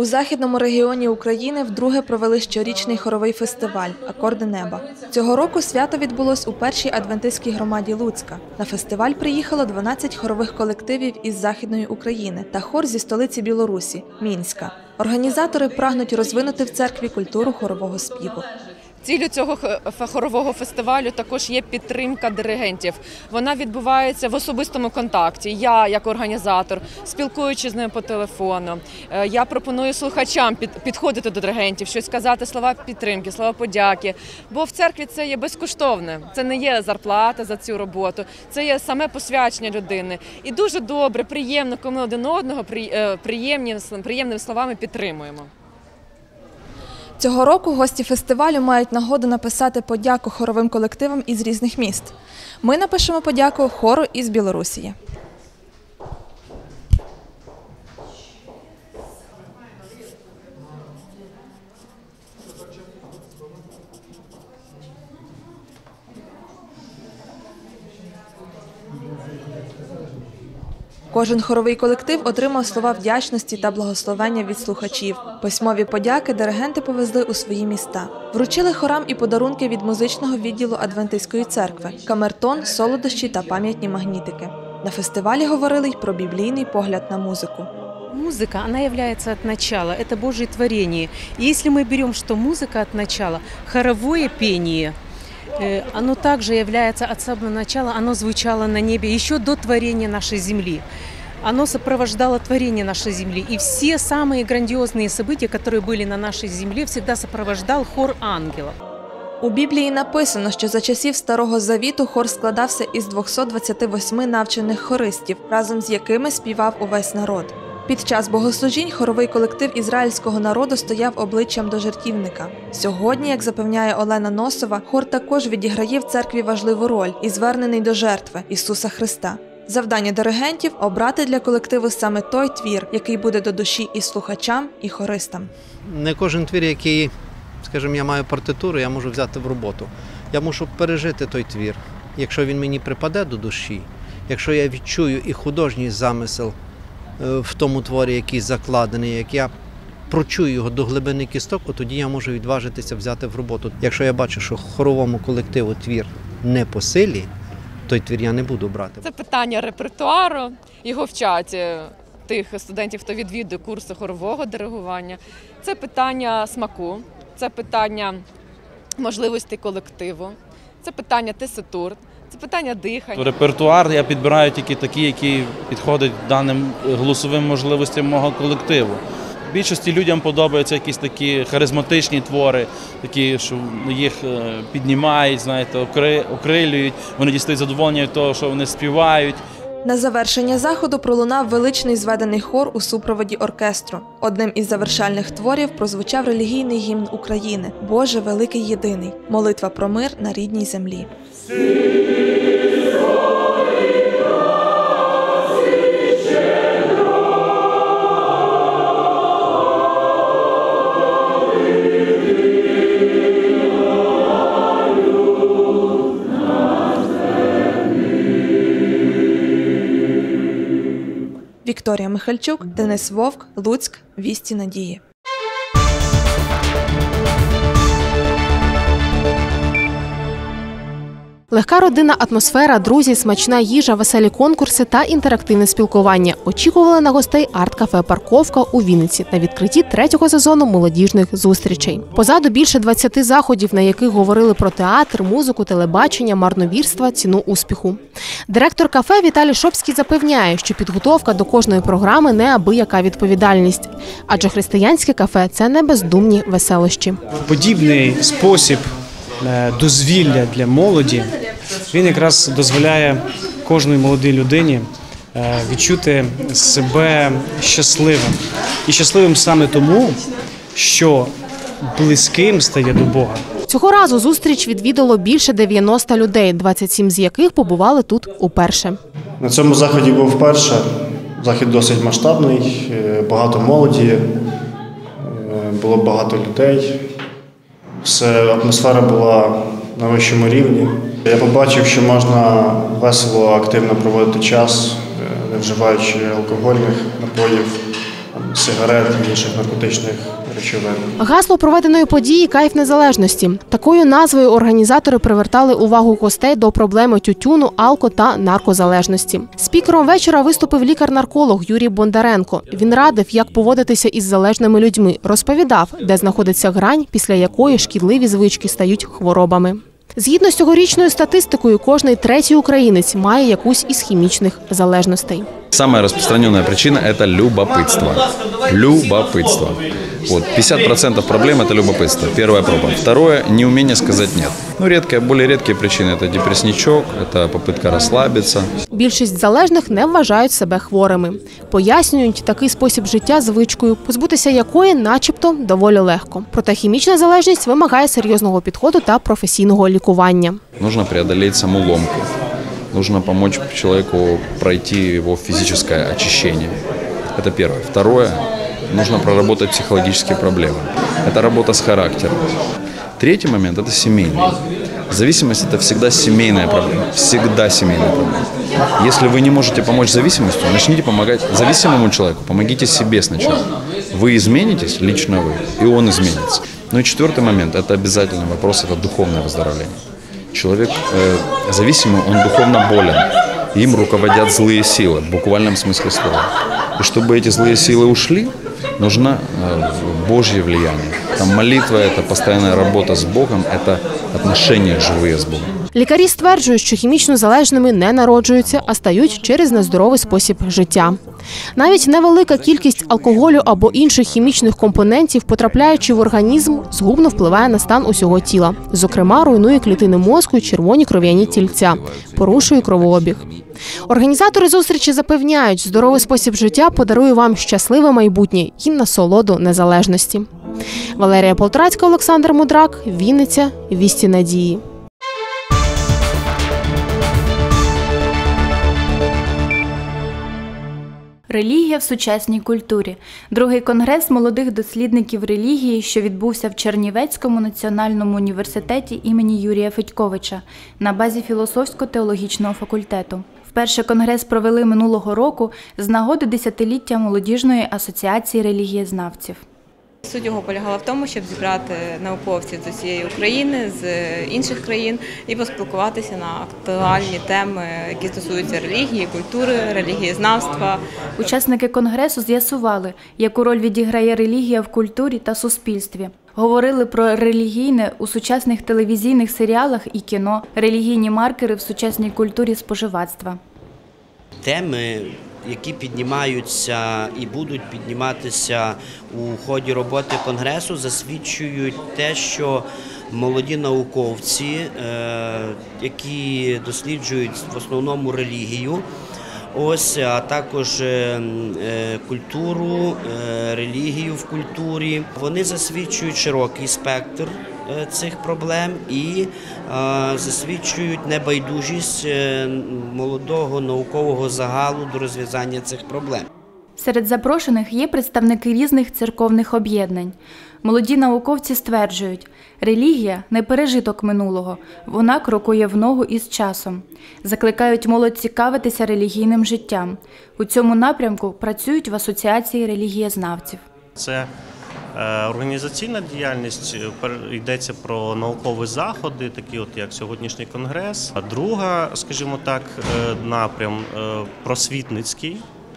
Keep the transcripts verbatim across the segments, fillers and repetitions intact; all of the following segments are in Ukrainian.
У західному регіоні України вдруге провели щорічний хоровий фестиваль «Акорди неба». Цього року свято відбулось у першій адвентистській громаді Луцька. На фестиваль приїхало дванадцять хорових колективів із Західної України та хор зі столиці Білорусі – Мінська. Організатори прагнуть розвинути в церкві культуру хорового співу. Ціллю цього хорового фестивалю також є підтримка диригентів. Вона відбувається в особистому контакті. Я, як організатор, спілкуючись з ними по телефону, я пропоную слухачам підходити до диригентів, щось сказати, слова підтримки, слова подяки. Бо в церкві це є безкоштовне, це не є зарплата за цю роботу, це є саме посвячення людини. І дуже добре, приємно, коли ми один одного приємним, приємними словами підтримуємо. Цього року гості фестивалю мають нагоду написати подяку хоровим колективам із різних міст. Ми напишемо подяку хору із Білорусі. Кожен хоровий колектив отримав слова вдячності та благословення від слухачів. Письмові подяки диригенти повезли у свої міста. Вручили хорам і подарунки від музичного відділу Адвентистської церкви – камертон, солодощі та пам'ятні магнітики. На фестивалі говорили й про біблійний погляд на музику. Музыка, она является от начала, это Божье творение. И если мы берем, что музыка от начала, хоровое пение, оно также является от самого начала, оно звучало на небе еще до творения нашей земли. Оно сопровождало творение нашей земли. И все самые грандиозные события, которые были на нашей земле, всегда сопровождал хор ангелов. У Біблії написано, що за часів Старого Завіту хор складався із двохсот двадцяти восьми навчених хористів, разом з якими співав увесь народ. Під час богослужінь хоровий колектив ізраїльського народу стояв обличчям до жертівника. Сьогодні, як запевняє Олена Носова, хор також відіграє в церкві важливу роль і звернений до жертви – Ісуса Христа. Завдання диригентів – обрати для колективу саме той твір, який буде до душі і слухачам, і хористам. Не кожен твір, який, скажімо, я маю партитуру, я можу взяти в роботу. Я мушу пережити той твір. Якщо він мені припаде до душі, якщо я відчую і художній замисел в тому творі, який закладений, як я прочую його до глибини кісток, от тоді я можу відважитися взяти в роботу. Якщо я бачу, що хоровому колективу твір не по силі, той твір я не буду брати. Це питання репертуару, його вчать тих студентів, хто відвідує курси хорового диригування. Це питання смаку, це питання можливості колективу, це питання теситур. Це питання дихання. Репертуар я підбираю тільки такі, які підходять даним голосовим можливостям мого колективу. Більшості людям подобаються якісь такі харизматичні твори, такі, що їх піднімають, знаєте, окрилюють, вони дістають задоволення від того, що вони співають. На завершення заходу пролунав величний зведений хор у супроводі оркестру. Одним із завершальних творів прозвучав релігійний гімн України «Боже великий єдиний. Молитва про мир на рідній землі». Вікторія Михальчук, Денис Вовк, Луцьк, Вісті надії. Легка родинна атмосфера, друзі, смачна їжа, веселі конкурси та інтерактивне спілкування очікували на гостей арт-кафе «Парковка» у Вінниці на відкритті третього сезону молодіжних зустрічей. Позаду більше двадцяти заходів, на яких говорили про театр, музику, телебачення, марновірства, ціну успіху. Директор кафе Віталій Шопський запевняє, що підготовка до кожної програми – неабияка відповідальність. Адже християнське кафе – це не бездумні веселощі. Подібний спосіб дозвілля для молоді, він якраз дозволяє кожній молодій людині відчути себе щасливим. І щасливим саме тому, що близьким стає до Бога. Цього разу зустріч відвідало більше дев'яноста людей, двадцять сім з яких побували тут уперше. На цьому заході був вперше. Захід досить масштабний, багато молоді, було багато людей. Все, атмосфера була на вищому рівні. Я побачив, що можна весело, активно проводити час, не вживаючи алкогольних напоїв. там, сигарет і інших наркотичних речовин. Гасло проведеної події «Кайф незалежності». Такою назвою організатори привертали увагу гостей до проблеми тютюну, алко- та наркозалежності. Спікером вечора виступив лікар-нарколог Юрій Бондаренко. Він радив, як поводитися із залежними людьми, розповідав, де знаходиться грань, після якої шкідливі звички стають хворобами. Згідно з цьогорічною статистикою, кожний третій українець має якусь із хімічних залежностей. Самая распространенная причина – это любопытство. Любопытство. Вот, пятьдесят процентов проблем – это любопытство. Первая проба. Второе – неумение сказать «нет». Ну, редкие, более редкие причины – это депрессничок, это попытка расслабиться. Більшість залежних не вважають себе хворими. Пояснюють такий спосіб життя звичкою, позбутися якої начебто доволі легко. Проте хімічна залежність вимагає серйозного підходу та професійного лікування. Нужно преодолеть саму ломку. Нужно помочь человеку пройти его физическое очищение. Это первое. Второе. Нужно проработать психологические проблемы. Это работа с характером. Третий момент – это семейный. Зависимость – это всегда семейная проблема. Всегда семейная проблема. Если вы не можете помочь зависимостью, начните помогать зависимому человеку. Помогите себе сначала. Вы изменитесь, лично вы, и он изменится. Ну и четвертый момент – это обязательный вопрос – это духовное выздоровление. Человек э, зависимый, он духовно болен. Им руководят злые силы, в буквальном смысле слова. И чтобы эти злые силы ушли, нужно э, Божье влияние. Там молитва – это постоянная работа с Богом, это отношения живые с Богом. Лікарі стверджують, що хімічно залежними не народжуються, а стають через нездоровий спосіб життя. Навіть невелика кількість алкоголю або інших хімічних компонентів, потрапляючи в організм, згубно впливає на стан усього тіла. Зокрема, руйнує клітини мозку і червоні кров'яні тільця, порушує кровообіг. Організатори зустрічі запевняють, здоровий спосіб життя подарує вам щасливе майбутнє і насолоду незалежності. Валерія Полторацька, Олександр Мудрак, Вінниця, Вісті надії. Релігія в сучасній культурі. Другий конгрес молодих дослідників релігії, що відбувся в Чернівецькому національному університеті імені Юрія Федьковича на базі філософсько-теологічного факультету. Вперше конгрес провели минулого року з нагоди десятиліття молодіжної асоціації релігієзнавців. Суть його полягала в тому, щоб зібрати науковців з усієї України, з інших країн і поспілкуватися на актуальні теми, які стосуються релігії, культури, релігієзнавства. Учасники конгресу з'ясували, яку роль відіграє релігія в культурі та суспільстві. Говорили про релігійне у сучасних телевізійних серіалах і кіно, релігійні маркери в сучасній культурі споживацтва. Теми, які піднімаються і будуть підніматися у ході роботи Конгресу, засвідчують те, що молоді науковці, які досліджують в основному релігію, ось, а також культуру, релігію в культурі, вони засвідчують широкий спектр цих проблем і засвідчують небайдужість молодого наукового загалу до розв'язання цих проблем. Серед запрошених є представники різних церковних об'єднань. Молоді науковці стверджують, релігія – не пережиток минулого, вона крокує в ногу із часом. Закликають молодь цікавитися релігійним життям. У цьому напрямку працюють в асоціації релігієзнавців. Це організаційна діяльність, йдеться про наукові заходи, такі от як сьогоднішній конгрес. А друга, скажімо так, напрям просвітницький.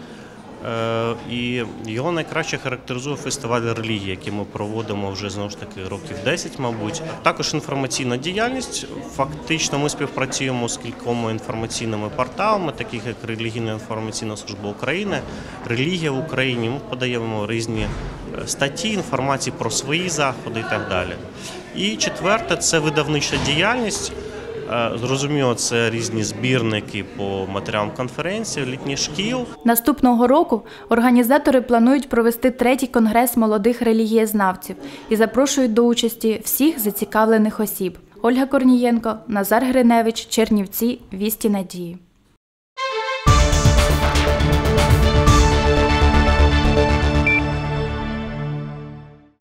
І його найкраще характеризує фестиваль релігії, який ми проводимо вже, знову ж таки, років десять, мабуть. Також інформаційна діяльність. Фактично ми співпрацюємо з кількома інформаційними порталами, таких як Релігійна інформаційна служба України, Релігія в Україні. Ми подаємо різні статті, інформації про свої заходи і так далі. І четверте – це видавнича діяльність. Зрозуміло, це різні збірники по матеріалам конференції, літніх шкіл. Наступного року організатори планують провести третій конгрес молодих релігієзнавців і запрошують до участі всіх зацікавлених осіб. Ольга Корнієнко, Назар Гриневич, Чернівці, Вісті надії.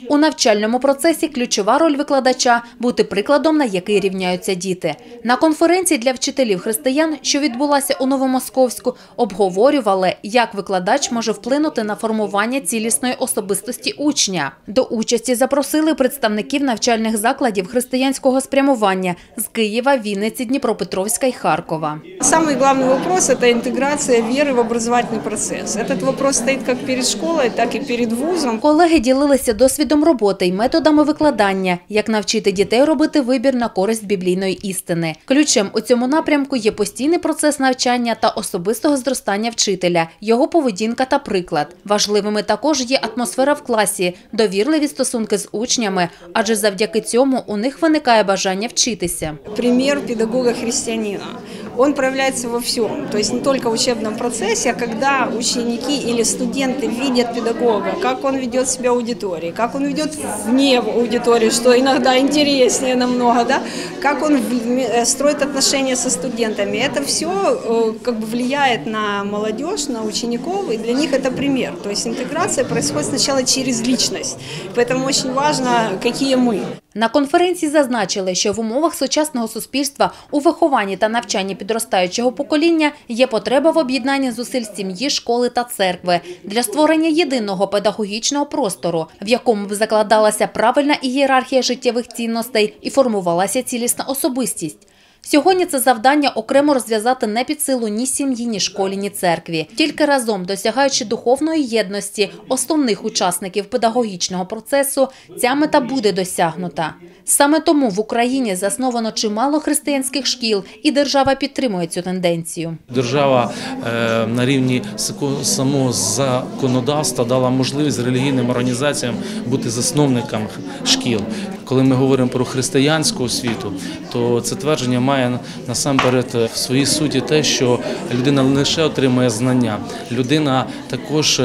У навчальному процесі ключова роль викладача – бути прикладом, на який рівняються діти. На конференції для вчителів християн, що відбулася у Новомосковську, обговорювали, як викладач може вплинути на формування цілісної особистості учня. До участі запросили представників навчальних закладів християнського спрямування з Києва, Вінниці, Дніпропетровська і Харкова. Самый главный вопрос – это интеграция веры в образовательный процесс. Этот вопрос стоит как перед школой, так и перед вузом. Колеги ділилися досвідом роботи й методами викладання, як навчити дітей робити вибір на користь біблійної істини. Ключем у цьому напрямку є постійний процес навчання та особистого зростання вчителя, його поведінка та приклад. Важливими також є атмосфера в класі, довірливі стосунки з учнями, адже завдяки цьому у них виникає бажання вчитися. Пример педагога-христианина. Он проявляется во всем, то есть не только в учебном процессе, а когда ученики или студенты видят педагога, как он ведет себя в аудитории, как он ведет вне аудитории, что иногда интереснее намного, да, как он строит отношения со студентами. Это все как бы влияет на молодежь, на учеников, и для них это пример. То есть интеграция происходит сначала через личность, поэтому очень важно, какие мы. На конференції зазначили, що в умовах сучасного суспільства у вихованні та навчанні підростаючого покоління є потреба в об'єднанні зусиль сім'ї, школи та церкви для створення єдиного педагогічного простору, в якому б закладалася правильна ієрархія життєвих цінностей і формувалася цілісна особистість. Сьогодні це завдання окремо розв'язати не під силу ні сім'ї, ні школі, ні церкві. Тільки разом, досягаючи духовної єдності основних учасників педагогічного процесу, ця мета буде досягнута. Саме тому в Україні засновано чимало християнських шкіл, і держава підтримує цю тенденцію. Держава е, на рівні самого законодавства дала можливість релігійним організаціям бути засновниками шкіл. Коли ми говоримо про християнську освіту, то це твердження має насамперед в своїй суті те, що людина не лише отримує знання, людина також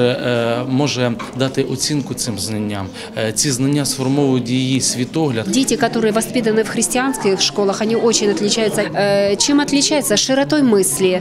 може дати оцінку цим знанням. Ці знання сформовують її світогляд. Дети, которые воспитаны в христианских школах, они очень отличаются. Чем отличаются? Широтой мысли,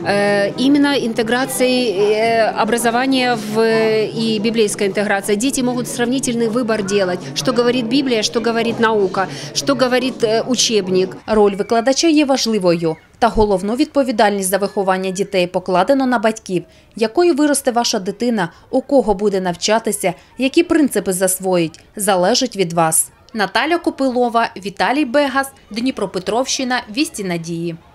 именно интеграцией образования в, и библейской интеграцией. Дети могут сравнительный выбор делать, что говорит Библия, что говорит наука, что говорит учебник. Роль викладача є важливою. Та головну відповідальність за виховання дітей покладено на батьків. Якою виросте ваша дитина, у кого буде навчатися, які принципи засвоїть, залежить від вас. Наталя Копилова, Віталій Бегас, Дніпропетровщина, Вісті Надії.